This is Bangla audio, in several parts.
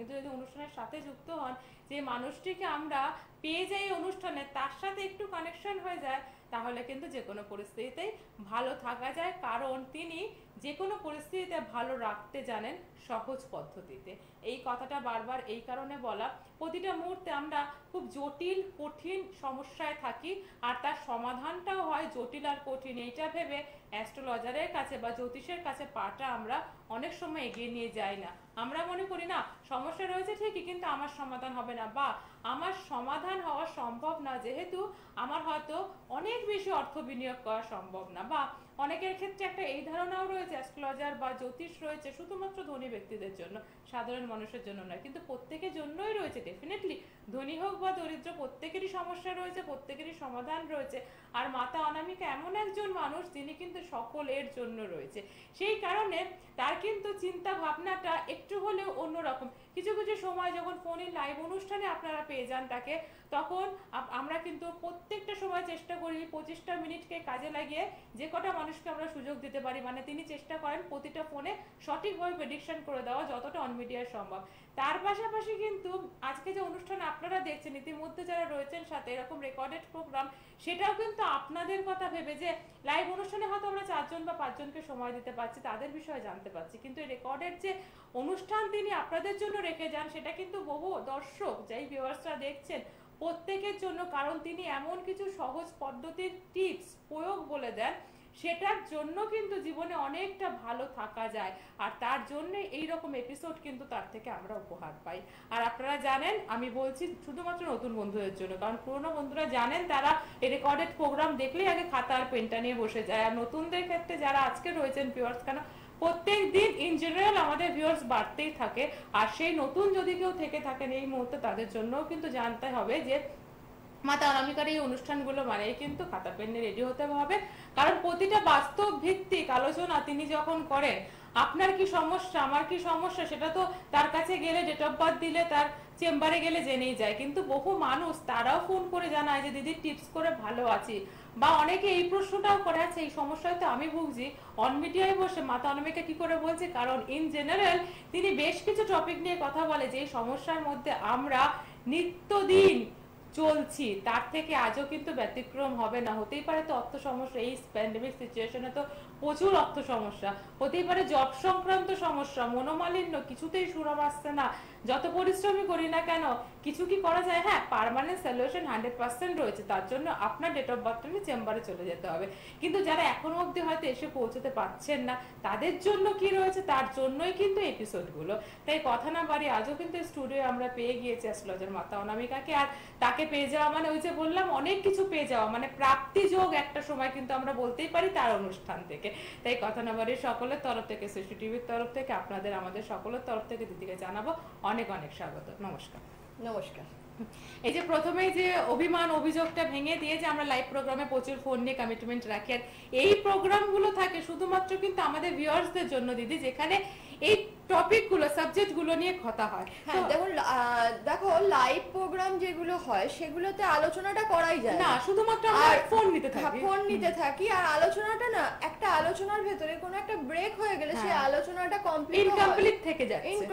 কিন্তু যদি অনুষ্ঠানের সাথে যুক্ত হন, যে মানুষটিকে আমরা পেয়ে যাই অনুষ্ঠানে, তার সাথে একটু কানেকশন হয়ে যায়, তাহলে কিন্তু যে কোনো পরিস্থিতিতেই ভালো থাকা যায়, কারণ তিনি যে কোনো পরিস্থিতিতে ভালো রাখতে জানেন সহজ পদ্ধতিতে। এই কথাটা বারবার এই কারণে বলা, প্রতিটা মুহূর্তে আমরা খুব জটিল কঠিন সমস্যায় থাকি, আর তার সমাধানটাও হয় জটিল আর কঠিন। এইটা ভেবে অ্যাস্ট্রোলজারের কাছে বা জ্যোতিষের কাছে পাটা আমরা অনেক সময় এগিয়ে নিয়ে যাই না। আমরা মনে করি না সমস্যা রয়েছে ঠিকই, কিন্তু আমার সমাধান হবে না, বা আমার সমাধান হওয়া সম্ভব না, যেহেতু আমার হয়তো অনেক বেশি অর্থ বিনিয়োগ করা সম্ভব না। বা অনেকের ক্ষেত্রে একটা এই ধারণাও রয়েছে অ্যাস্ট্রোলজার বা জ্যোতিষ রয়েছে শুধুমাত্র ধনী ব্যক্তিদের জন্য, সাধারণ মানুষের জন্য নয়। কিন্তু প্রত্যেকের জন্যই রয়েছে, ডেফিনেটলি ধনী হোক বা দরিদ্র, প্রত্যেকেরই সমস্যা রয়েছে, প্রত্যেকেরই সমাধান রয়েছে। আর মাতা অনামিকা এমন একজন মানুষ যিনি কিন্তু সকলের জন্য রয়েছে। সেই কারণে তার কিন্তু চিন্তা ভাবনাটা একটু হলেও অন্যরকম। কিছু কিছু সময় যখন ফোনে লাইভ অনুষ্ঠানে আপনারা পেয়ে যান তাকে, তখন আমরা কিন্তু প্রত্যেকটা সময় চেষ্টা করি 25টা মিনিটকে কাজে লাগিয়ে যে কটা মানুষকে আমরা সুযোগ দিতে পারি, মানে তিনি চেষ্টা করেন প্রতিটা ফোনে সঠিকভাবে প্রেডিকশন করে দেওয়া যতটা অন মিডিয়ায় সম্ভব। তার পাশাপাশি কিন্তু আজকে যে অনুষ্ঠান আপনারা দেখছেন, ইতিমধ্যে যারা রয়েছেন সাথে এরকম রেকর্ডেড প্রোগ্রাম, সেটাও কিন্তু আপনাদের কথা ভেবে, যে লাইভ অনুষ্ঠানে হয়তো আমরা 4জন বা 5জনকে সময় দিতে পারছি, তাদের বিষয়ে জানতে পারছি, কিন্তু এই রেকর্ডেড যে অনুষ্ঠান তিনি আপনাদের জন্য রেখে যান, সেটা কিন্তু বহু দর্শক, যাই ভিউয়ার্সরা দেখছেন, প্রত্যেকের জন্য। কারণ তিনি এমন কিছু সহজ পদ্ধতির টিপস প্রয়োগ বলে দেন, সেটার জন্য কিন্তু জীবনে অনেকটা ভালো থাকা যায়। আর তার জন্য এইরকম এপিসোড কিন্তু তার থেকে আমরা উপহার পাই। আর আপনারা জানেন, আমি বলছি শুধুমাত্র নতুন বন্ধুদের জন্য, কারণ পুরনো বন্ধুরা জানেন, তারা এই রেকর্ডেড প্রোগ্রাম দেখলেই আগে খাতা আর পেনটা নিয়ে বসে যায়। আর নতুনদের ক্ষেত্রে যারা আজকে রয়েছেন ভিউয়ার্স, কেন প্রত্যেক দিন ইন জেনারেল আমাদের ভিউয়ার্স বাড়তেই থাকে, আর সেই নতুন যদি কেউ থেকে থাকেন এই মুহূর্তে, তাদের জন্যও কিন্তু জানতে হবে যে মাতা অনামিকার এই অনুষ্ঠানগুলো মানে কিন্তু খাতা পেন নিয়ে রেডি হতে হবে। কারণ প্রতিটা বাস্তব ভিত্তিক আলোচনা তিনি যখন করেন, আপনার কি সমস্যা আমার কি সমস্যা, সেটা তো তার কাছে গেলে, ডেট অফ বার্থ দিলে, তার চেম্বারে গেলে জেনেই যায়। কিন্তু বহু মানুষ তারাও ফোন করে জানায় যে দিদি টিপস করে ভালো আছি, বা অনেকে এই প্রশ্নটাও করে আছে এই সমস্যায় তো আমি ভুগছি, অন মিডিয়ায় বসে মাতা অনামিকা কি করে বলছে। কারণ ইন জেনারেল তিনি বেশ কিছু টপিক নিয়ে কথা বলে, যে সমস্যার মধ্যে আমরা নিত্যদিন চলছি, তার থেকে আজও কিন্তু ব্যতিক্রম হবে না। হতেই পারে তো অর্থ সমস্যা, এই প্যান্ডেমিক সিচুয়েশনে তো প্রচুর অর্থ সমস্যা, হতেই পারে জব সংক্রান্ত সমস্যা, মনোমালিন্য, কিছুতেই সুরাম আসছে না, যত পরিশ্রমই করি না কেন কিছু কি করা যায়। হ্যাঁ, পার্মানেন্ট সলিউশন 100% রয়েছে, তার জন্য আপনার ডেট অফ বার্থ নিয়ে চেম্বারে চলে যেতে হবে। কিন্তু যারা এখনো অবধি হয়তো এসে পৌঁছতে পারছেন না, তাদের জন্য কি রয়েছে, তার জন্যই কিন্তু এপিসোডগুলো। তাই কথা না বাড়ি, আজও কিন্তু স্টুডিও আমরা পেয়ে গিয়েছি অ্যাস্ট্রোলজার মাতা অনামিকাকে। আর তাকে পেয়ে যাওয়া মানে ওই যে বললাম অনেক কিছু পেয়ে যাওয়া, মানে প্রাপ্তি যোগ একটা সময় কিন্তু আমরা বলতেই পারি তার অনুষ্ঠান থেকে। তাই কথা না বাড়ি, সকলের তরফ থেকে, সৃষ্টি টিভির তরফ থেকে, আপনাদের আমাদের সকলের তরফ থেকে দিদিকে জানাবো অনেক অনেক স্বাগত। নমস্কার। নমস্কার। এই যে প্রথমেই যে অভিমান অভিযোগটা ভেঙে দিয়ে যে আমরা লাইভ প্রোগ্রামে প্রচুর ফোন নিয়ে কমিটমেন্ট রাখি, আর এই প্রোগ্রামগুলো থাকে শুধুমাত্র কিন্তু আমাদের ভিউয়ার্সদের জন্য দিদি, যেখানে এই টপিকগুলো সাবজেক্টগুলো নিয়ে কথা হয়। হ্যাঁ, দেখো লাইভ প্রোগ্রাম যেগুলো হয় সেগুলোতে আলোচনাটা করাই যায় না, শুধুমাত্র আমরা ফোন নিতে থাকি, আর আলোচনাটা না, একটা আলোচনার ভেতরে কোনো একটা ব্রেক হয়ে গেলে সেই আলোচনাটা ইনকমপ্লিট থেকে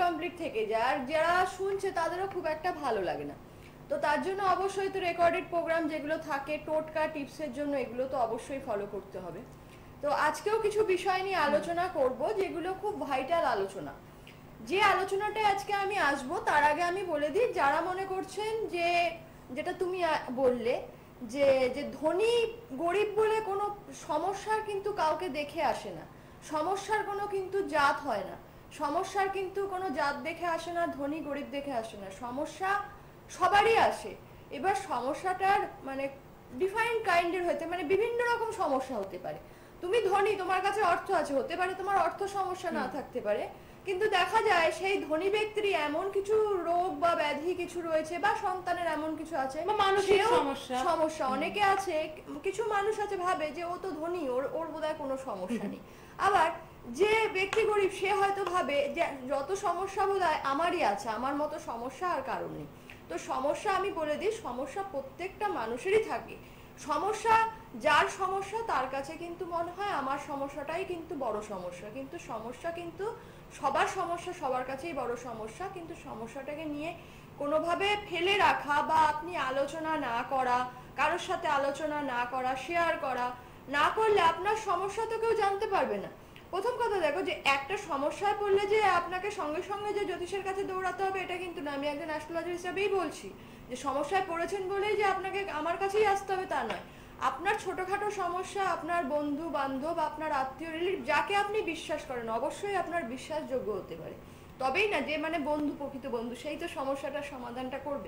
যায়, আর যারা শুনছে তাদেরও খুব একটা ভালো লাগে না। তো তার জন্য অবশ্যই তো রেকর্ডেড প্রোগ্রাম যেগুলো থাকে টোটকা টিপসের জন্য, এগুলো তো অবশ্যই ফলো করতে হবে। তো আজকেও কিছু বিষয় নিয়ে আলোচনা করব যেগুলো খুব ভাইটাল আলোচনা। যে আলোচনাটা আজকে আমি আসবো তার আগে আমি বলে দিই, যারা মনে করছেন যে যেটা তুমি বললে যে যে ধনী গরিব বলে কোনো সমস্যার কিন্তু কাউকে দেখে আসে না, সমস্যার কোনো কিন্তু জাত হয় না, সমস্যার কিন্তু কোনো জাত দেখে আসে না, ধনী গরিব দেখে আসে না, সমস্যা সবারই আসে। এবার সমস্যাটার মানে ডিফাইন্ড কাইন্ডের হতে, মানে বিভিন্ন রকম সমস্যা হতে পারে। তুমি ধনী, তোমার কাছে অর্থ আছে, হতে পারে তোমার অর্থ সমস্যা না থাকতে পারে, কিন্তু দেখা যায় সেই ধনী ব্যক্তির এমন কিছু রোগ বা ব্যাধি কিছু রয়েছে, বা সন্তানের এমন কিছু আছে, মানসিক সমস্যা অনেকে আছে। কিছু মানুষ আছে ভাবে যে ও তো ধনী, ওর বোধহয় কোনো সমস্যা নেই। আবার যে ব্যক্তি গরিব সে হয়তো ভাবে যে যত সমস্যা বোধহয় আমারই আছে, আমার মতো সমস্যা আর কারণ নেই। তো সমস্যা আমি বলে দিই, সমস্যা প্রত্যেকটা মানুষেরই থাকে। সমস্যা যার সমস্যা তার কাছে কিন্তু মনে হয় আমার সমস্যাটাই কিন্তু বড় সমস্যা, কিন্তু সমস্যা কিন্তু সবার সমস্যা সবার কাছেই বড় সমস্যা, কিন্তু সমস্যাটাকে নিয়ে কোনোভাবে ফেলে রাখা বা আপনি আলোচনা না করা, কারোর সাথে আলোচনা না করা, শেয়ার করা না করলে আপনার সমস্যা তো কেউ জানতে পারবে না। প্রথম কথা দেখো, যে একটা সমস্যায় পড়লে যে আপনাকে সঙ্গে সঙ্গে যে জ্যোতিষের কাছে দৌড়াতে হবে এটা কিন্তু না। আমি একজন অ্যাস্ট্রোলজার হিসাবেই বলছি যে সমস্যায় পড়েছেন বলেই যে আপনাকে আমার কাছেই আসতে হবে তা নয়। আপনার ছোটখাটো সমস্যা আপনার বন্ধু বান্ধব, আপনার আত্মীয় রিলেটিভ যাকে আপনি বিশ্বাস করেন, অবশ্যই আপনার বিশ্বাসযোগ্য হতে পারে, তবেই না যে মানে বন্ধু, প্রকৃত বন্ধু, সেই তো সমস্যাটার সমাধানটা করবে।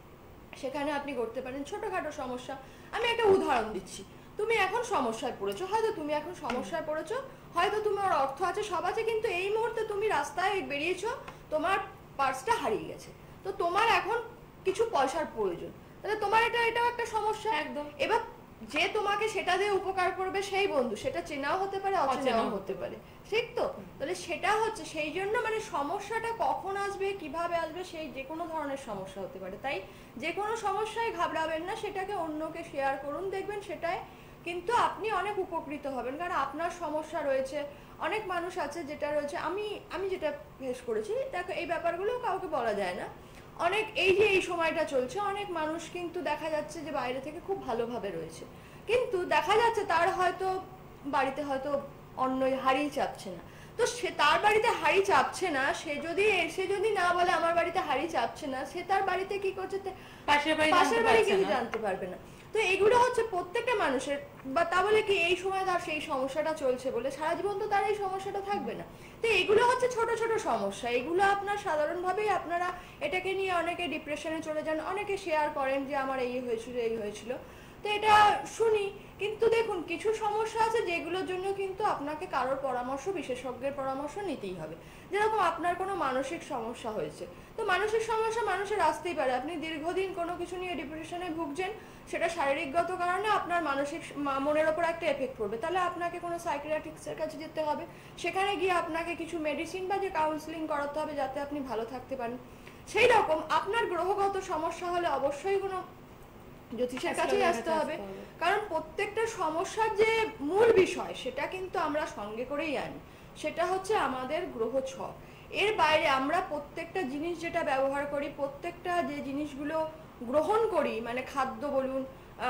সেখানে আপনি করতে পারেন ছোটখাটো সমস্যা। আমি একটা উদাহরণ দিচ্ছি, তুমি এখন সমস্যায় পড়েছো, হয়তো তুমি এখন সমস্যায় পড়েছো, হয়তো তোমার অর্থ আছে, সব আছে, কিন্তু এই মুহূর্তে তুমি রাস্তায় বেরিয়েছো, তোমার পার্সটা হারিয়ে গেছে, তো তোমার এখন কিছু পয়সার প্রয়োজন, তাহলে তোমার এটাও একটা সমস্যা একদম। এবার যে তোমাকে সেটা দিয়ে উপকার করবে সেই বন্ধু, সেটা চেনাও হতে পারে অচেনাও হতে পারে, ঠিক তো? তাহলে সেটা হচ্ছে সেই জন্য মানে সমস্যাটা কখন আসবে কিভাবে আসবে সেই যে কোনো ধরনের সমস্যা হতে পারে, তাই যে কোনো সমস্যায় ঘাবড়াবেন না, সেটাকে অন্যকে শেয়ার করুন, দেখবেন সেটাই কিন্তু আপনি অনেক উপকৃত হবেন। কারণ আপনার সমস্যা রয়েছে, অনেক মানুষ আছে যেটা রয়েছে, আমি যেটা ফেস করেছি, দেখো এই ব্যাপারগুলো কাউকে বলা যায় না। অনেক এই যে এই সময়টা চলছে, অনেক মানুষ কিন্তু দেখা যাচ্ছে যে বাইরে থেকে খুব ভালোভাবে রয়েছে, কিন্তু দেখা যাচ্ছে তার হয়তো বাড়িতে হয়তো অন্যই হাড়ি চাপছে না, তো সে তার বাড়িতে হাড়ি চাপছে না, সে যদি না বলে আমার বাড়িতে হাড়ি চাপছে না, সে তার বাড়িতে কি করছে পাশের বাড়ি কিন্তু জানতে পারবে না। তো এগুলো হচ্ছে প্রত্যেকটা মানুষের, বা তা বলে কি এই সময় তার সেই সমস্যাটা চলছে বলে সারা জীবন তো তার এই সমস্যাটা থাকবে না। তো এগুলো হচ্ছে ছোট ছোট সমস্যা, এগুলো আপনার সাধারণভাবেই আপনারা এটাকে নিয়ে অনেকে ডিপ্রেশনে চলে যান, অনেকে শেয়ার করেন যে আমার এই হয়েছিল, তো এটা শুনি। কিন্তু দেখুন, কিছু সমস্যা আছে যেগুলোর জন্য কিন্তু আপনাকে কারোর পরামর্শ, বিশেষজ্ঞের পরামর্শ নিতেই হবে। যেরকম আপনার কোনো মানসিক সমস্যা হয়েছে, তো মানসিক সমস্যা মানুষের আসতেই পারে, আপনি দীর্ঘদিন কোনো কিছু নিয়ে ডিপ্রেশনে ভুগছেন, সেটা শারীরিকগত কারণে আপনার মানসিক মনের ওপর একটা এফেক্ট পড়বে, তাহলে আপনাকে কোনো সাইকিয়াট্রিস্টের কাছে যেতে হবে, সেখানে গিয়ে আপনাকে কিছু মেডিসিন বা যে কাউন্সিলিং করাতে হবে যাতে আপনি ভালো থাকতে পারেন। সেই রকম আপনার গ্রহগত সমস্যা হলে অবশ্যই কোনো জ্যোতিষের কাছেই আসতে হবে, কারণ প্রত্যেকটা সমস্যার যে মূল বিষয় সেটা কিন্তু আমরা সঙ্গে করেই আনি, সেটা হচ্ছে আমাদের গ্রহ ছক। এর বাইরে আমরা প্রত্যেকটা জিনিস যেটা ব্যবহার করি, প্রত্যেকটা যে জিনিসগুলো গ্রহণ করি, মানে খাদ্য বলুন,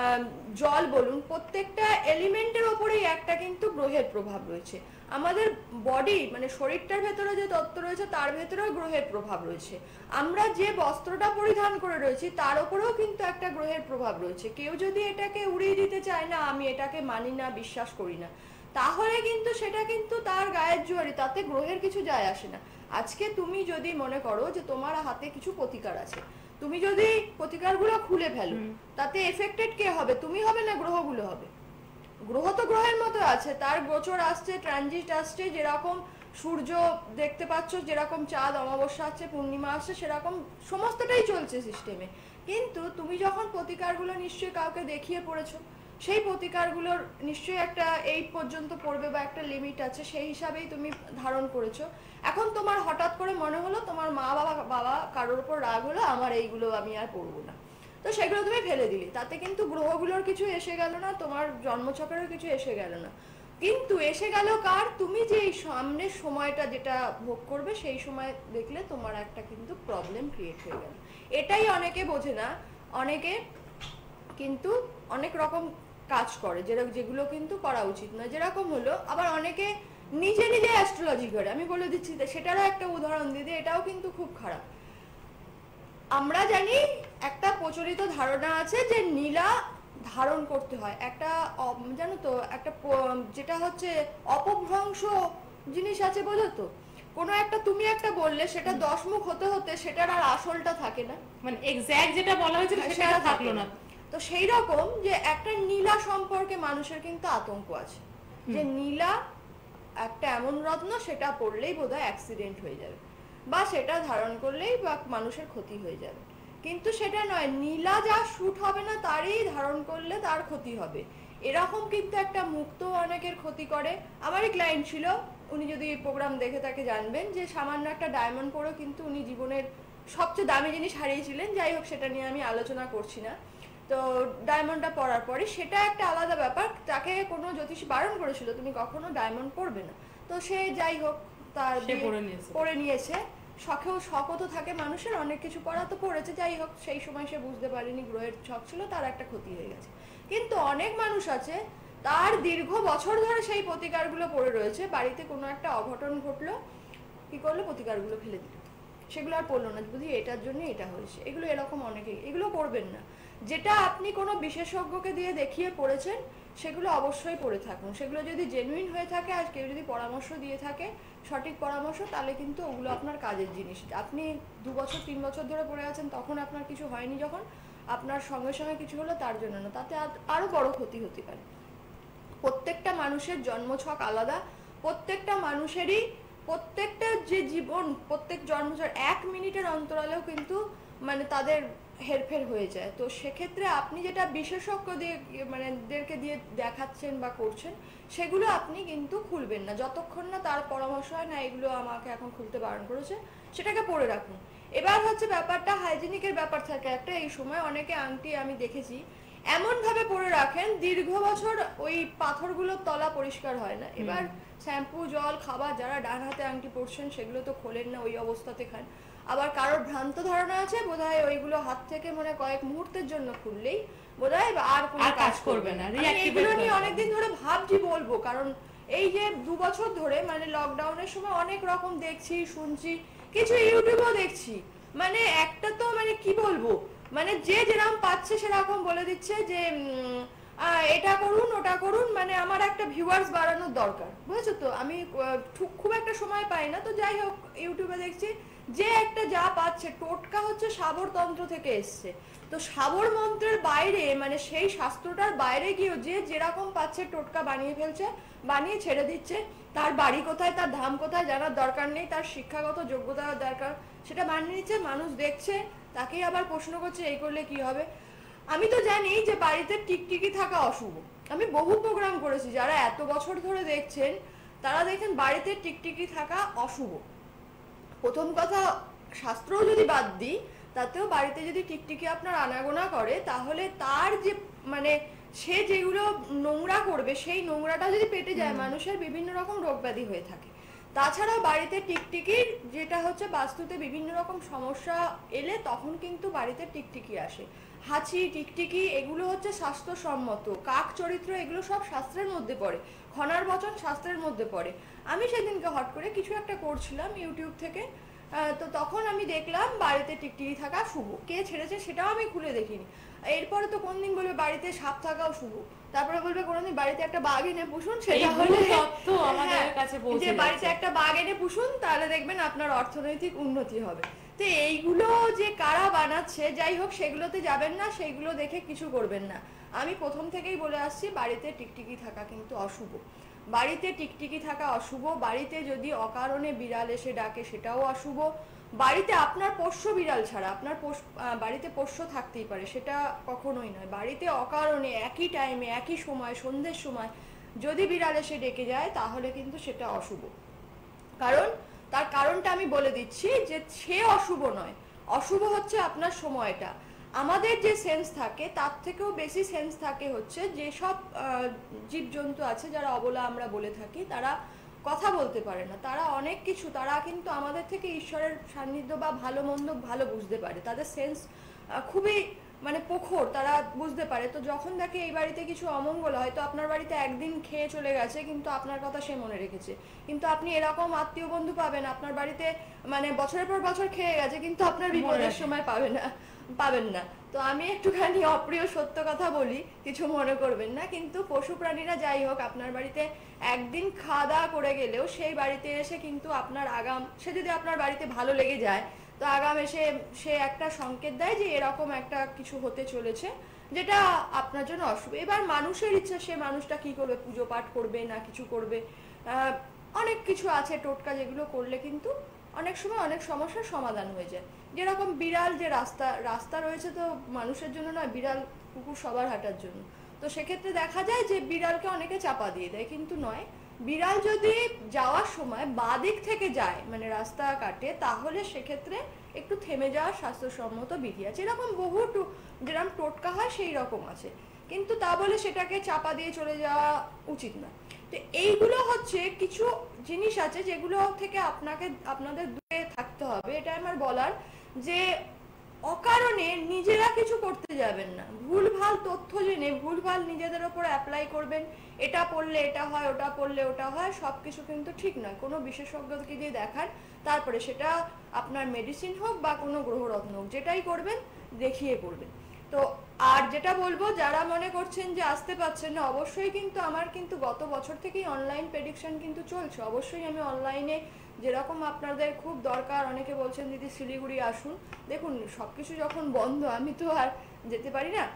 জল বলুন, প্রত্যেকটা এলিমেন্টের ওপরেই একটা কিন্তু গ্রহের প্রভাব রয়েছে। আমাদের বডি মানে শরীরটার ভেতরে যে তত্ত্ব রয়েছে তার ভেতরেও গ্রহের প্রভাব রয়েছে। আমরা যে বস্ত্রটা পরিধান করে রয়েছি তার উপরেও কিন্তু একটা গ্রহের প্রভাব রয়েছে। কেউ যদি এটাকে উড়িয়ে দিতে চায় না, আমি এটাকে মানি না, বিশ্বাস করি না, তাহলে কিন্তু সেটা কিন্তু তার গায়ের জোয়ারি, তাতে গ্রহের কিছু যায় আসে না। আজকে তুমি যদি মনে করো যে তোমার হাতে কিছু প্রতিকার আছে, তুমি যদি প্রতিকারগুলো খুলে ফেলো, তাতে এফেক্টেড কে হবে? তুমি হবে না গ্রহগুলো হবে? গ্রহ তো গ্রহের মতো আছে, তার গোচর আসছে, ট্রানজিট আসছে, যেরকম সূর্য দেখতে পাচ্ছ, যেরকম চাঁদ অমাবস্যা আসছে, পূর্ণিমা আসছে, সেরকম সমস্তটাই চলছে সিস্টেমে। কিন্তু তুমি যখন প্রতিকারগুলো নিশ্চয়ই কাউকে দেখিয়ে পড়েছো, সেই প্রতিকারগুলোর নিশ্চয়ই একটা এই পর্যন্ত পড়বে বা একটা লিমিট আছে, সেই হিসাবেই তুমি ধারণ করেছো। এখন তোমার হঠাৎ করে মনে হলো, তোমার মা বাবা কারোর উপর রাগ হলো, আমার এইগুলো আমি আর পড়বো না, তো সেগুলো তুমি ফেলে দিলে, তাতে কিন্তু গ্রহগুলোর কিছু এসে গেল না, তোমার জন্মছকেরও কিছু এসে গেল না, কিন্তু এসে গেল কার? তুমি যে এই সামনের সময়টা যেটা ভোগ করবে সেই সময় দেখলে তোমার একটা কিন্তু প্রবলেম ক্রিয়েট হয়ে গেল। এটাই অনেকে বোঝে না, অনেকে কিন্তু অনেক রকম কাজ করে যেগুলো কিন্তু করা উচিত নয়। যেরকম হলো, আবার অনেকে নিজে নিজে অ্যাস্ট্রোলজি করে, আমি বলে দিচ্ছি সেটারও একটা উদাহরণ দিদি, এটাও কিন্তু খুব খারাপ। আমরা জানি একটা প্রচলিত ধারণা আছে যে নীলা ধারণ করতে হয়, একটা জানো তো একটা যেটা হচ্ছে অপভ্রংশ জিনিস আছে, বোঝো তো? কোনো একটা তুমি একটা বললে সেটা 10 মুখ হতে হতে সেটার আর আসলটা থাকে না, মানে এক্স্যাক্ট যেটা বলা হয়েছিল সেটা থাকলো না। তো সেই রকম যে একটা নীলা সম্পর্কে মানুষের কিন্তু আতঙ্ক আছে, যে নীলা একটা এমন রত্ন, সেটা পড়লেই বোধহয় অ্যাক্সিডেন্ট হয়ে যাবে, বা সেটা ধারণ করলেই বা মানুষের ক্ষতি হয়ে যাবে। কিন্তু সেটা নয়, নীলা যা শুট হবে না তারই ধারণ করলে তার ক্ষতি হবে, এরকম কিন্তু একটা মুক্ত অনেকের ক্ষতি করে। আমারই ক্লায়েন্ট ছিল, উনি যদি প্রোগ্রাম দেখে তাকে জানবেন যে সামান্য একটা ডায়মন্ড পরেও কিন্তু উনি জীবনের সবচেয়ে দামি জিনিস হারিয়েছিলেন। যাই হোক, সেটা নিয়ে আমি আলোচনা করছি না। তো ডায়মন্ডটা পরার পরে সেটা একটা আলাদা ব্যাপার, তাকে কোনো জ্যোতিষী বারণ করেছিল তুমি কখনো ডায়মন্ড পরবে না, তো সে যাই হোক তার সে পড়ে নিয়েছে। শখও তো থাকে মানুষের, অনেক কিছু পড়া তো পড়েছে, যাই হোক সেই সময় সে বুঝতে পারেনি গ্রহের ছক ছিল, তার একটা ক্ষতি হয়ে গেছে। কিন্তু অনেক মানুষ আছে তার দীর্ঘ বছর ধরে সেই প্রতিকারগুলো পড়ে রয়েছে, বাড়িতে কোনো একটা অঘটন ঘটলো, কি করলো, প্রতিকারগুলো ফেলে দিল, সেগুলো আর পড়লো না, বুঝি এটার জন্য এটা হয়েছে। এগুলো এরকম অনেকেই, এগুলো করবেন না। যেটা আপনি কোনো বিশেষজ্ঞকে দিয়ে দেখিয়ে পড়েছেন সেগুলো অবশ্যই পড়ে থাকুন। সেগুলো যদি জেনুইন হয়ে থাকে আর কেউ যদি পরামর্শ দিয়ে থাকে সঠিক পরামর্শ, তাহলে কিন্তু ওগুলো আপনার কাজের জিনিস। আপনি 2 বছর 3 বছর ধরে পড়ে আছেন, তখন আপনার কিছু হয়নি, যখন আপনার সঙ্গে সঙ্গে কিছু হলো তার জন্য না, তাতে আরো বড় ক্ষতি হতে পারে। প্রত্যেকটা মানুষের জন্মছক আলাদা, প্রত্যেকটা মানুষেরই প্রত্যেকটা যে জীবন, প্রত্যেক জন্মছক 1 মিনিটের অন্তরালেও কিন্তু মানে তাদের হেরফের হয়ে যায়। তো সেক্ষেত্রে আপনি যেটা বিশেষজ্ঞ দিয়ে মানে দেরকে দিয়ে দেখাচ্ছেন বা করছেন, সেগুলো আপনি কিন্তু খুলবেন না যতক্ষণ না তার পরামর্শ হয় না এগুলো আমাকে এখন খুলতে বারণ করেছে, সেটাকে পড়ে রাখুন। এবার হচ্ছে ব্যাপারটা হাইজিনিকের ব্যাপার থাকে একটা, এই সময় অনেকে আংটি আমি দেখেছি এমন ভাবে পরে রাখেন দীর্ঘ বছর ওই পাথরগুলোর তলা পরিষ্কার হয় না। এবার শ্যাম্পু, জল, খাবার, যারা ডান হাতে আংটি পরছেন সেগুলো তো খোলেন না, ওই অবস্থাতে খান। আবার কারোর ভ্রান্ত ধারণা আছে বোধহয় ওইগুলো হাত থেকে মানে কয়েক মুহূর্তের জন্য খুললেই বোধহয় আর কোনো কাজ করবে না। এগুলো নিয়ে অনেকদিন ধরে ভাবছি বলবো, কারণ এই যে 2 বছর ধরে মানে লকডাউনের সময় অনেক রকম দেখছি, শুনছি, কিছু ইউটিউবেও দেখছি, মানে একটা তো মানে কি বলবো, মানে যে যেরকম পাচ্ছে সেরকম বলে দিচ্ছে যে এটা করুন ওটা করুন, মানে আমার একটা ভিউয়ার্স বাড়ানোর দরকার, বুঝেছো তো। আমি খুব একটা সময় পাই না, তো যাই হোক ইউটিউবে দেখছি যে একটা যা পাচ্ছে, টোটকা হচ্ছে সাবর তন্ত্র থেকে এসছে, তো সাবর মন্ত্রের বাইরে মানে সেই শাস্ত্রটার বাইরে গিয়েও যে যেরকম পাচ্ছে টোটকা বানিয়ে ফেলছে, বানিয়ে ছেড়ে দিচ্ছে। তার বাড়ি কোথায়, তার ধাম কোথায় জানার দরকার নেই, তার শিক্ষাগত যোগ্যতা দরকার, সেটা বানিয়ে নিচ্ছে, মানুষ দেখছে, তাকেই আবার প্রশ্ন করছে এই করলে কি হবে। আমি তো জানি যে বাড়িতে টিকটিকি থাকা অশুভ, আমি বহু প্রোগ্রাম করেছি, যারা এত বছর ধরে দেখছেন তারা দেখেন বাড়িতে টিকটিকি থাকা অশুভ। প্রথম কথা, শাস্ত্রও যদি বাদ দিই তাতেও বাড়িতে যদি টিকটিকি আপনার আনাগোনা করে, তাহলে তার যে মানে সে যেগুলো নোংরা করবে সেই নোংরাটা যদি পেটে যায়, মানুষের বিভিন্ন রকম রোগ ব্যাধি হয়ে থাকে। তাছাড়াও বাড়িতে টিকটিকির যেটা হচ্ছে বাস্তুতে বিভিন্ন রকম সমস্যা এলে তখন কিন্তু বাড়িতে টিকটিকি আসে। হাঁচি, টিকটিকি এগুলো হচ্ছে স্বাস্থ্যসম্মত। কাক চরিত্র এগুলো সব শাস্ত্রের মধ্যে পড়ে, খনার বচন শাস্ত্রের মধ্যে পড়ে। আমি সেদিনকে হট করে কিছু একটা করছিলাম ইউটিউব থেকে, তো তখন আমি দেখলাম বাড়িতে টিকটিকি থাকা শুভ, কে ছেড়েছে সেটাও আমি খুলে দেখিনি। এরপরে তো কোনদিন বলবে বাড়িতে সাপ থাকাও শুভ, তারপরে বলবে কোনদিন বাড়িতে একটা বাঘ এনে পুষুন, সেটা হলে যে বাড়িতে একটা বাঘ এনে পুষুন, তাহলে দেখবেন আপনার অর্থনৈতিক উন্নতি হবে। তো এইগুলো যে কারা বানাচ্ছে, যাই হোক সেগুলোতে যাবেন না, সেইগুলো দেখে কিছু করবেন না। আমি প্রথম থেকেই বলে আসছি বাড়িতে টিকটিকি থাকা কিন্তু অশুভ, বাড়িতে টিকটিকি থাকা অশুভ। বাড়িতে যদি অকারণে বিড়াল এসে ডাকে সেটাও অশুভ। বাড়িতে আপনার পোষ্য বিড়াল ছাড়া আপনার বাড়িতে পোষ্য থাকতেই পারে, সেটা কখনোই নয়। বাড়িতে অকারণে একই টাইমে একই সময় সন্ধ্যের সময় যদি বিড়াল এসে ডেকে যায় তাহলে কিন্তু সেটা অশুভ। কারণ তার কারণটা আমি বলে দিচ্ছি, যে সে অশুভ নয়, অশুভ হচ্ছে আপনার সময়টা। আমাদের যে সেন্স থাকে তার থেকেও বেশি সেন্স থাকে হচ্ছে যেসব জীবজন্তু আছে যারা অবলা আমরা বলে থাকি, তারা কথা বলতে পারে না, তারা অনেক কিছু, তারা কিন্তু আমাদের থেকে ঈশ্বরের সান্নিধ্য বা ভালো মন্দ ভালো বুঝতে পারে, তাদের সেন্স খুবই মানে প্রখর, তারা বুঝতে পারে। তো যখন দেখে এই বাড়িতে কিছু অমঙ্গল, হয়তো আপনার বাড়িতে একদিন খেয়ে চলে গেছে কিন্তু আপনার কথা সে মনে রেখেছে, কিন্তু আপনি এরকম আত্মীয় বন্ধু পাবেন আপনার বাড়িতে মানে বছরের পর বছর খেয়ে গেছে কিন্তু আপনার বিপদের সময় পাবেন না। তো আমি একটুখানি অপ্রিয় সত্য কথা বলি, কিছু মনে করবেন না, কিন্তু পশু প্রাণীরা যাই হোক আপনার বাড়িতে একদিন খাওয়া দাওয়া করে গেলেও সেই বাড়িতে এসে কিন্তু আপনার আগাম, সে যদি আপনার বাড়িতে ভালো লেগে যায় তো আগাম এসে সে একটা সংকেত দেয় যে এরকম একটা কিছু হতে চলেছে যেটা আপনার জন্য অশুভ। এবার মানুষের ইচ্ছা সে মানুষটা কি করবে, পুজো পাঠ করবে না কিছু করবে, অনেক কিছু আছে টোটকা যেগুলো করলে কিন্তু অনেক সময় অনেক সমস্যার সমাধান হয়ে যায়। যেরকম বিড়াল, যে রাস্তা রয়েছে তো মানুষের জন্য নয়, বিড়াল কুকুর সবার হাঁটার জন্য, তো সেক্ষেত্রে দেখা যায় যে বিড়ালকে অনেকে চাপা দিয়ে দেয়, কিন্তু নয়। বিড়াল যদি যাওয়ার সময় বাঁ দিক থেকে যায় মানে রাস্তা কাটে, তাহলে সেক্ষেত্রে একটু থেমে যাওয়ার স্বাস্থ্যসম্মত বিধি আছে। এরকম বহু যেরকম টোটকা হয় সেই রকম আছে, কিন্তু তা বলে সেটাকে চাপা দিয়ে চলে যাওয়া উচিত না। তো এইগুলো হচ্ছে কিছু জিনিস আছে যেগুলো থেকে আপনাদের দূরে থাকতে হবে। এটা আমার বলার, যে অকারণে নিজেরা কিছু করতে যাবেন না, ভুলভাল তথ্য জেনে ভুলভাল নিজেদের ওপর অ্যাপ্লাই করবেন, এটা পড়লে এটা হয়, ওটা পড়লে ওটা হয়, সবকিছু কিন্তু ঠিক নয়। কোনো বিশেষজ্ঞকে দিয়ে দেখান, তারপরে সেটা আপনার মেডিসিন হোক বা কোনো গ্রহরত্ন হোক, যেটাই করবেন দেখিয়ে করবেন। তো আর যেটা বলবো, যারা মনে করছেন যে আসতে পারছেন না, অবশ্যই কিন্তু আমার কিন্তু গত বছর থেকেই অনলাইন প্রেডিকশন কিন্তু চলছে। অবশ্যই আমি অনলাইনে যেরকম আপনাদের খুব দরকার, অনেকে বলছেন দিদি শিলিগুড়ি আসুন, দেখুন সবকিছু যখন বন্ধ আমি তো আর যেতে পারি না,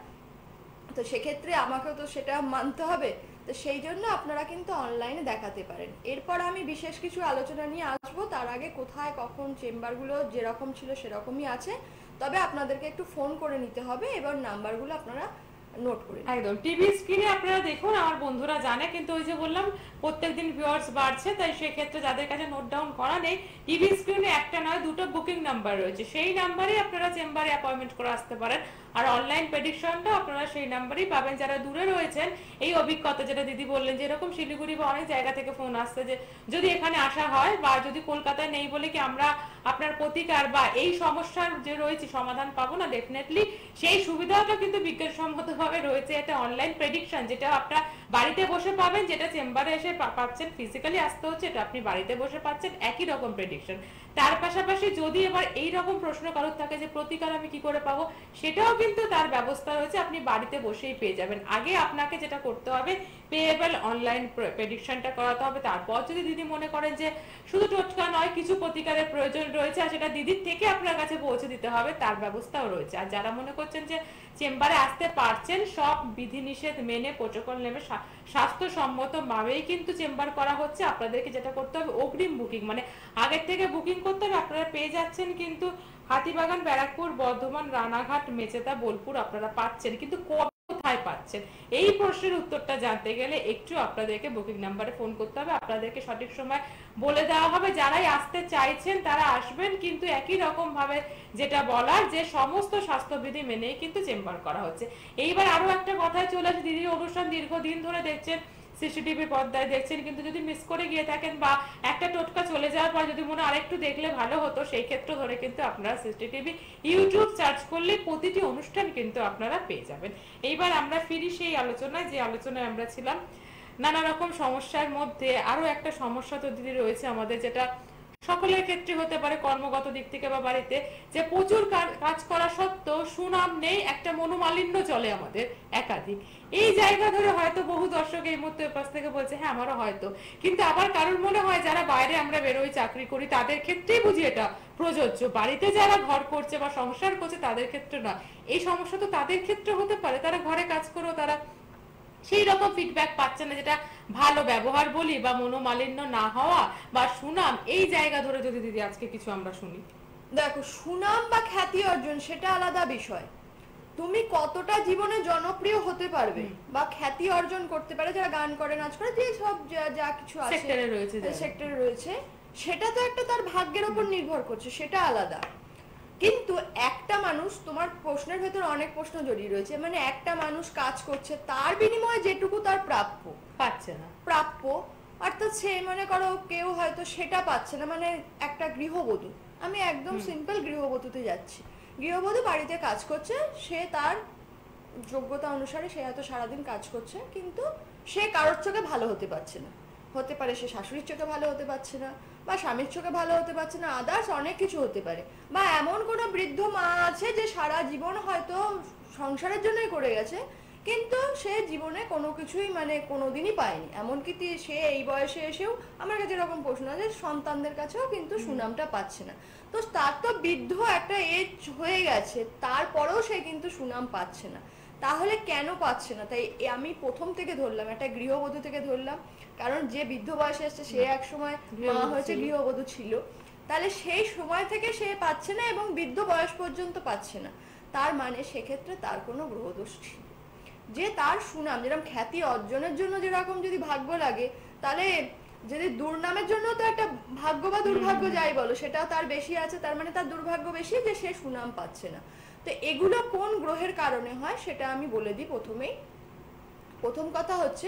তো সেক্ষেত্রে আমাকেও তো সেটা মানতে হবে। তো সেই জন্য আপনারা কিন্তু অনলাইনে দেখাতে পারেন। এরপর আমি বিশেষ কিছু আলোচনা নিয়ে আসবো, তার আগে কোথায় কখন চেম্বারগুলো যেরকম ছিল সেরকমই আছে, তবে আপনাদেরকে একটু ফোন করে নিতে হবে, এবার নাম্বারগুলো আপনারা নোট করে একদম টিভি স্ক্রিনে আপনারা দেখুন, আমার বন্ধুরা জানে, কিন্তু ওই যে বললাম প্রত্যেকদিন ভিউয়ার্স বাড়ছে, তাই সেক্ষেত্রে যাদের কাছে নোট ডাউন করা নেই, টিভি স্ক্রিনে একটা নয় দুটো বুকিং নাম্বার রয়েছে, সেই নাম্বারেই আপনারা চেম্বারে অ্যাপয়েন্টমেন্ট করে আসতে পারেন। আর অনলাইন প্রেডিকশনটা আপনারা সেই নাম্বারেই পাবেন। যারা দূরে রয়েছেন, এই অভিজ্ঞতা যেটা দিদি বললেন, যেরকম শিলিগুড়ি বা অনেক জায়গা থেকে ফোন আসছে যে যদি এখানে আসা হয়, বা যদি কলকাতায় নেই বলে কি আমরা আপনার প্রতিকার বা এই সমস্যার যে রয়েছে সমাধান পাবো না, ডেফিনেটলি সেই সুবিধাটা কিন্তু বিজ্ঞানসম্মতভাবে রয়েছে। এটা অনলাইন প্রেডিকশন, যেটা আপনারা বাড়িতে বসে পাবেন, যেটা চেম্বারে এসে পাচ্ছেন, ফিজিক্যালি আসতে হচ্ছে, এটা আপনি বাড়িতে বসে পাচ্ছেন, একই রকম প্রেডিকশন। তার পাশাপাশি যদি এবার এই রকম প্রশ্ন কারোর থাকে যে প্রতিকার আমি কি করে পাবো, সেটাও কিন্তু তার ব্যবস্থা রয়েছে, আপনি বাড়িতে বসেই পেয়ে যাবেন। আগে আপনাকে যেটা করতে হবে, পেয়েবল অনলাইন প্রেডিকশনটা করাতে হবে। তারপর যদি দিদি মনে করেন যে শুধু টোটকা নয়, কিছু প্রতিকারের প্রয়োজন রয়েছে, আর সেটা দিদির থেকে আপনার কাছে পৌঁছে দিতে হবে, তার ব্যবস্থাও রয়েছে। আর যারা মনে করছেন যে চেম্বারে আসতে পারছেন, সব বিধিনিষেধ মেনে প্রোটোকল নেমে স্বাস্থ্যসম্মত ভাবেই কিন্তু চেম্বার করা হচ্ছে। আপনাদেরকে যেটা করতে হবে, অগ্রিম বুকিং, মানে আগের থেকে বুকিং করতে হবে। আপনারা পেয়ে যাচ্ছেন কিন্তু হাতিবাগান, ব্যারাকপুর, বর্ধমান, রানাঘাট, মেচেদা, বোলপুর আপনারা পাচ্ছেন, কিন্তু কোথায় পাচ্ছেন, এই প্রশ্নের উত্তরটা জানতে গেলে একটু আপনাদেরকে বুকিং নাম্বারে ফোন করতে হবে, আপনাদেরকে সঠিক সময় বলে দেওয়া হবে। যারাই আসতে চাইছেন তারা আসবেন, কিন্তু একই রকম ভাবে যেটা বলার, যে সমস্ত স্বাস্থ্যবিধি মেনেই কিন্তু চেম্বার করা হচ্ছে। এইবার আরো একটা কথায় চলে আসে, দিদির অনুষ্ঠান দীর্ঘদিন ধরে দেখছেন, সিসিটিভি পর্দায় দেখছেন, কিন্তু যদি মিস করে গিয়ে থাকেন বা একটা টোটকা চলে যাওয়ার পর যদি মনে আরেকটু দেখলে ভালো হতো, সেই ক্ষেত্র ধরে কিন্তু আপনারা সিসিটিভি ইউটিউব সার্চ করলে প্রতিটি অনুষ্ঠান কিন্তু আপনারা পেয়ে যাবেন। এইবার আমরা ফিরি সেই আলোচনায়, যে আলোচনায় আমরা ছিলাম নানা রকম সমস্যার মধ্যে। আরো একটা সমস্যা তো দিদি রয়েছে আমাদের, যেটা সকলের ক্ষেত্রে হতে পারে, কর্মগত দিক থেকে বা বাড়িতে, যে প্রচুর কাজ করা সত্ত্বেও সুনাম নেই, একটা মনোমালিন্য চলে আমাদের একাধিক। এই জায়গা ধরে হয়তো বহু দর্শক এই মুহূর্তে পাশ থেকে বলছে হ্যাঁ আমারও হয়তো, কিন্তু আবার কারোর মনে হয় যারা বাইরে আমরা বেরোই, চাকরি করি, তাদের ক্ষেত্রেই বুঝি এটা প্রযোজ্য, বাড়িতে যারা ঘর করছে বা সংসার করছে তাদের ক্ষেত্রে না। এই সমস্যা তো তাদের ক্ষেত্রে হতে পারে, তারা ঘরে কাজ করেও তারা সেই রকম ফিডব্যাক পাচ্ছে না, যেটা ভালো ব্যবহার বলি বা মনোমালিন্য না হওয়া বা সুনাম, এই জায়গা ধরে যদি দিদি আজকে কিছু আমরা শুনি। দেখো, সুনাম বা খ্যাতি অর্জন সেটা আলাদা বিষয়। তুমি কতটা জীবনে জনপ্রিয় হতে পারবে বা খ্যাতি অর্জন করতে পারে, যারা গান করে, নাচ করে, যে সব যা কিছু আছে সেক্টরে রয়েছে, সেটা তো একটা তার ভাগ্যের উপর নির্ভর করছে, সেটা আলাদা। কিন্তু একটা মানুষ, তোমার প্রশ্নের ভেতর অনেক প্রশ্ন জড়িয়ে রয়েছে, মানে একটা মানুষ কাজ করছে, তার বিনিময়ে যেটুকু তার পাচ্ছে না, প্রাপ্য, অর্থাৎ সে মনে করো কেউ হয়তো সেটা পাচ্ছে না, মানে একটা গৃহবধূ, আমি একদম সিম্পল গৃহবধূতে যাচ্ছি, গৃহবধূ বাড়িতে কাজ করছে, সে তার যোগ্যতা অনুসারে সে হয়তো সারাদিন কাজ করছে, কিন্তু সে কারোর চোখে ভালো হতে পারছে না। হতে পারে সে শাশুড়ির চোখে ভালো হতে পারছে না, বা স্বামীর চোখে ভালো হতে পারছে না, আদার্স অনেক কিছু হতে পারে। বা এমন কোনো বৃদ্ধ মা আছে যে সারা জীবন হয়তো সংসারের জন্যই করে গেছে, কিন্তু সে জীবনে কোনো কিছুই মানে কোনোদিনই পায়নি, এমনকি সে এই বয়সে এসেও, আমার কাছে এরকম প্রশ্ন আছে, সন্তানদের কাছেও কিন্তু সুনামটা পাচ্ছে না। তো তার তো বৃদ্ধ একটা এজ হয়ে গেছে, তারপরেও সে কিন্তু সুনাম পাচ্ছে না। তাহলে কেন পাচ্ছে না? তাই আমি প্রথম থেকে ধরলাম, একটা গৃহবধূ থেকে ধরলাম, কারণ যে বৃদ্ধ বয়সে এসছে সে এক সময় মা হয়েছে, গৃহবধূ ছিল, তাহলে সেই সময় থেকে সে পাচ্ছে না এবং বৃদ্ধ বয়স পর্যন্ত পাচ্ছে না, তার মানে সেক্ষেত্রে তার কোনো গ্রহদোষ ছিল, যে তার সুনাম যেরকম খ্যাতি অর্জনের জন্য যেরকম যদি ভাগ্য লাগে, তাহলে যদি দুর্নামের জন্য তো একটা ভাগ্য বা দুর্ভাগ্য যাই বলো, সেটা তার বেশি আছে, তার মানে তার দুর্ভাগ্য বেশি যে সে সুনাম পাচ্ছে না। তো এগুলো কোন গ্রহের কারণে হয় সেটা আমি বলে দিই প্রথমেই। প্রথম কথা হচ্ছে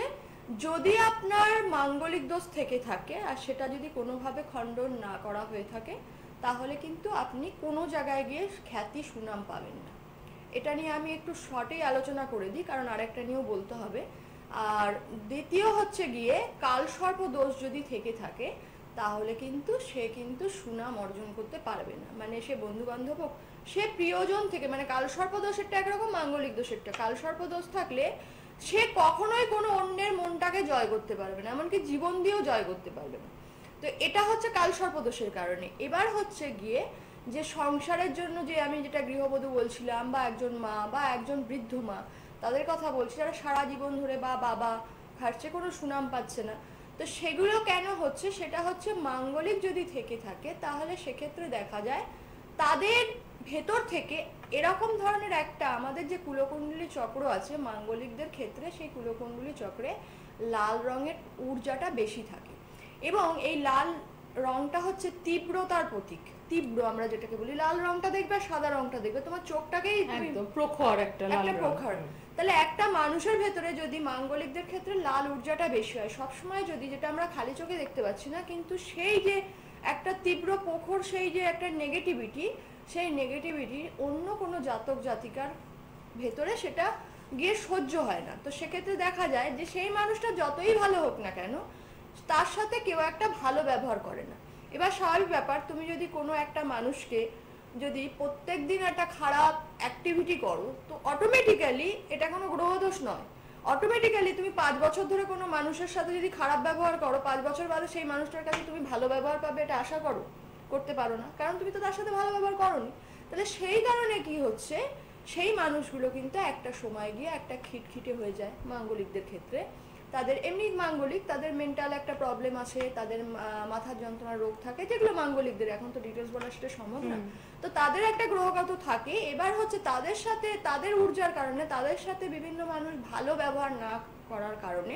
যদি আপনার মাঙ্গলিক দোষ থেকে থাকে আর সেটা যদি কোনোভাবে খণ্ডন না করা হয়ে থাকে, তাহলে কিন্তু আপনি কোনো জায়গায় গিয়ে খ্যাতি সুনাম পাবেন না। এটা নিয়ে আমি একটু শর্টেই আলোচনা করে দিই, কারণ আরেকটা নিয়েও বলতে হবে। আর দ্বিতীয় হচ্ছে গিয়ে কালসর্প দোষ যদি থেকে থাকে, তাহলে কিন্তু সে কিন্তু সুনাম অর্জন করতে পারবে না। মানে সে বন্ধু বান্ধব হোক, সে প্রিয়জন থেকে, মানে কালসর্প দোষেরটা একরকম, মাঙ্গলিক দোষেরটা। কালসর্প দোষ থাকলে সে কখনোই কোনো অন্যের মনটাকে জয় করতে পারবে না, এমনকি জীবন দিয়েও জয় করতে পারবে না। তো এটা হচ্ছে কালসর্প দোষের কারণে। এবার হচ্ছে গিয়ে যে সংসারের জন্য, যে আমি যেটা গৃহবধূ বলছিলাম, বা একজন মা বা একজন বৃদ্ধ মা, তাদের কথা বলছি, যারা সারা জীবন ধরে বা বাবা খাচ্ছে কোনো সুনাম পাচ্ছে না। তো সেগুলো কেন হচ্ছে, সেটা হচ্ছে মাঙ্গলিক যদি থেকে থাকে, তাহলে সেক্ষেত্রে দেখা যায় তাদের ভেতর থেকে এরকম ধরনের একটা, আমাদের যে কুলকুণ্ডলী চক্র আছে মাঙ্গলিকদের ক্ষেত্রে, সেই কুলকুণ্ডলী চক্রে লাল রঙের ঊর্জাটা বেশি থাকে। এবং এই লাল রংটা হচ্ছে তীব্রতার প্রতীক। তীব্র আমরা যেটাকে বলি, লাল রংটা দেখবে আর সাদা রংটা দেখবে, তোমার চোখটাকেই প্রখর একটা প্রখর। তাহলে একটা মানুষের ভেতরে যদি মাঙ্গলিকদের ক্ষেত্রে লাল ঊর্জাটা বেশি হয় সবসময়, যদি, যেটা আমরা খালি চোখে দেখতে পাচ্ছি না, কিন্তু সেই যে একটা তীব্র প্রখর, সেই যে একটা নেগেটিভিটি, সেই নেগেটিভিটি অন্য কোনো জাতক জাতিকার ভেতরে সেটা গিয়ে সহ্য হয় না। তো সেক্ষেত্রে দেখা যায় যে সেই মানুষটা যতই ভালো হোক না কেন, তার সাথে কেউ একটা ভালো ব্যবহার করে না। এবার স্বাভাবিক ব্যাপার, তুমি যদি কোনো একটা মানুষকে যদি প্রত্যেক দিন একটা খারাপ অ্যাক্টিভিটি করো, তো অটোমেটিক্যালি এটা কোনো গ্রহদোষ নয়। অটোমেটিক্যালি তুমি 5 বছর ধরে কোনো মানুষের সাথে যদি খারাপ ব্যবহার করো, 5 বছর বাদে সেই মানুষটার কাছে তুমি ভালো ব্যবহার পাবে, এটা আশা করতে পারো না, কারণ তুমি তো তার সাথে ভালো ব্যবহার করোনি। তাহলে সেই কারণে কি হচ্ছে, সেই মানুষগুলো কিন্তু একটা সময় গিয়ে একটা খিটখিটে হয়ে যায় মাঙ্গলিকদের ক্ষেত্রে। তাদের এমনি মাঙ্গলিক, তাদের মেন্টাল একটা প্রবলেম আছে, তাদের মাথার যন্ত্রণার রোগ থাকে, যেগুলো মাঙ্গলিকদের, এখন তো ডিটেলস বলা সেটা সম্ভব না। তো তাদের একটা গ্রহগত থাকে। এবার হচ্ছে তাদের সাথে, তাদের ঊর্জার কারণে, তাদের সাথে বিভিন্ন মানুষ ভালো ব্যবহার না করার কারণে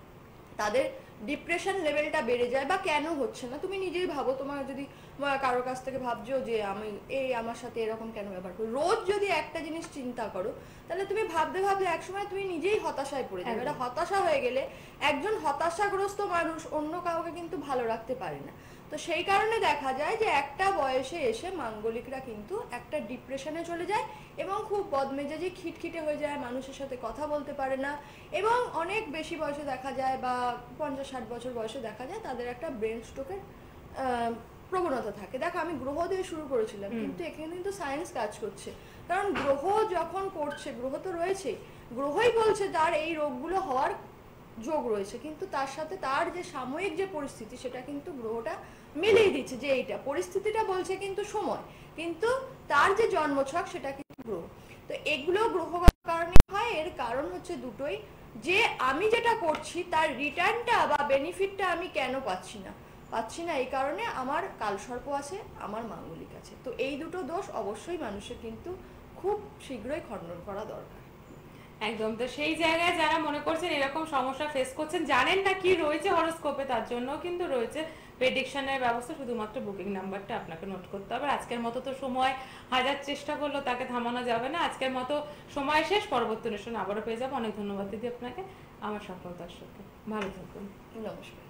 তাদের ডিপ্রেশন লেভেলটা বেড়ে যায়। বা কেন হচ্ছে না তুমি নিজেই ভাবো, তোমার যদি কারোর কাছ থেকে ভাবছো যে আমি আমার সাথে এরকম কেন ব্যবহার করি, রোজ যদি একটা জিনিস চিন্তা করো, তাহলে তুমি ভাবতে ভাবতে একসময় তুমি নিজেই হতাশায় পড়ে যাবে। এটা হতাশা হয়ে গেলে একজন হতাশাগ্রস্ত মানুষ অন্য কাউকে কিন্তু ভালো রাখতে পারে না। তো সেই কারণে দেখা যায় যে একটা বয়সে এসে মাঙ্গলিকরা কিন্তু একটা ডিপ্রেশনে চলে যায় এবং খুব বদমেজাজি, খিটখিটে হয়ে যায়, মানুষের সাথে কথা বলতে পারে না। এবং অনেক বেশি বয়সে দেখা যায়, বা 50-60 বছর বয়সে দেখা যায় তাদের একটা ব্রেন স্ট্রোকের প্রবণতা থাকে। দেখো, আমি গ্রহ দিয়ে শুরু করেছিলাম, কিন্তু এখানে কিন্তু সায়েন্স কাজ করছে। কারণ গ্রহ যখন করছে, গ্রহ তো রয়েছে, গ্রহই বলছে তার এই রোগগুলো হওয়ার যোগ রয়েছে, কিন্তু তার সাথে তার যে সাময়িক যে পরিস্থিতি, সেটা কিন্তু গ্রহটা মিলিয়ে দিচ্ছে যে এইটা পরিস্থিতিটা বলছে, কিন্তু সময়, কিন্তু তার যে জন্মছক সেটা কিন্তু গ্রহ। তো এগুলো গ্রহগত কারণে হয়। এর কারণ হচ্ছে দুটোই, যে আমি যেটা করছি তার রিটার্নটা বা বেনিফিটটা আমি কেন পাচ্ছি না এই কারণে আমার কালসর্প আছে, আমার মাঙ্গলিক আছে। তো এই দুটো দোষ অবশ্যই মানুষের কিন্তু খুব শীঘ্রই খণ্ডন করা দরকার। একদম। তো সেই জায়গায় যারা মনে করছেন এরকম সমস্যা ফেস করছেন, জানেন না কি রয়েছে হরোস্কোপে, তার জন্য কিন্তু রয়েছে প্রেডিকশনের ব্যবস্থা। শুধুমাত্র বুকিং নাম্বারটা আপনাকে নোট করতে হবে। আজকের মতো তো সময় হাজার চেষ্টা করলেও তাকে থামানো যাবে না। আজকের মতো সময় শেষ, পরবর্তী অনুষ্ঠানে আবারও পেয়ে যাবো। অনেক ধন্যবাদ দিদি আপনাকে, আমার সকল দর্শককে। ভালো থাকুন। নমস্কার।